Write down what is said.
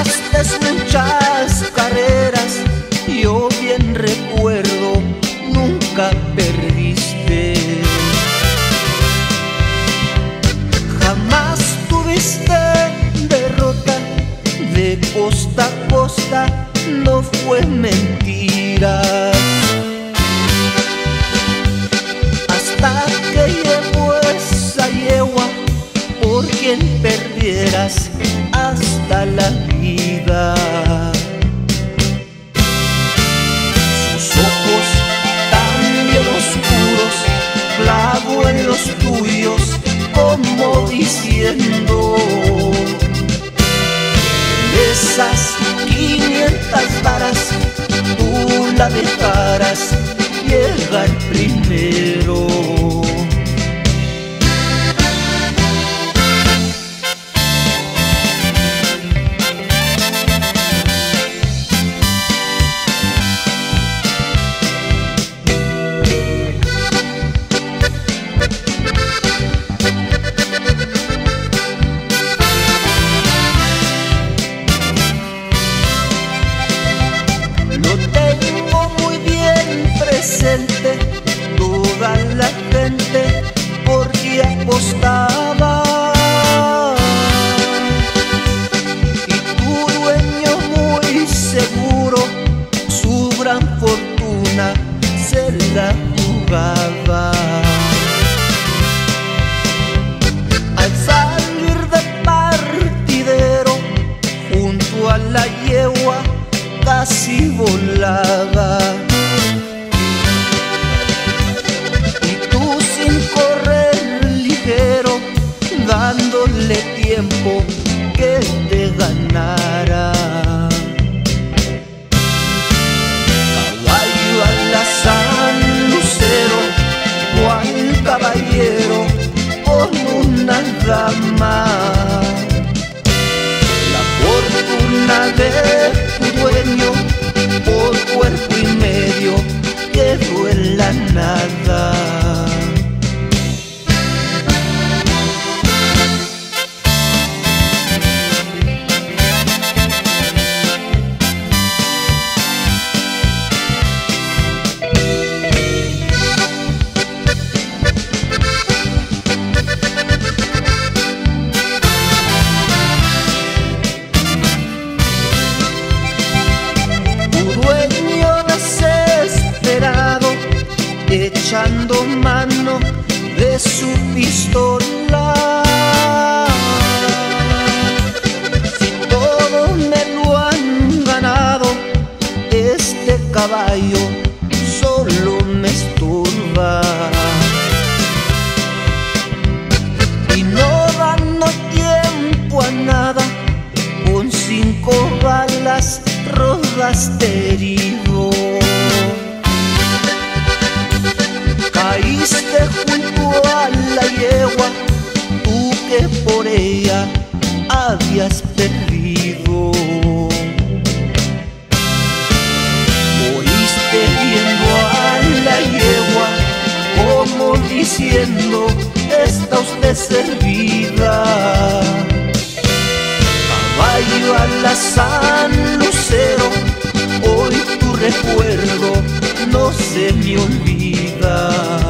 ganaste muchas carreras, yo bien recuerdo, nunca perdiste. Jamás tuviste derrota, de costa a costa, no fue mentira. Hasta que llegó esa yegua, por quien perdieras hasta la vida. Sus ojos tan bien oscuros, clavo en los tuyos, como diciendo: esas 500 varas tú la dejarás llegar primero. Toda la gente por ti apostaba, y tu dueño muy seguro su gran fortuna se la jugaba. Al salir de partidero, junto a la yegua casi volaba. Dándole tiempo que te ganara. Caballo alazán, lucero, cual caballero con una dama. La fortuna de tu dueño por cuerpo y medio quedó en la nada. Echando mano de su pistola: si todo me lo han ganado, este caballo solo me estorba. Y no dando tiempo a nada, con 5 balas rodaste herido. Caíste junto a la yegua, tú que por ella habías perdido. Moriste viendo a la yegua, como diciendo: está usted servida. Caballo alazán, lucero, hoy tu recuerdo no se me olvida.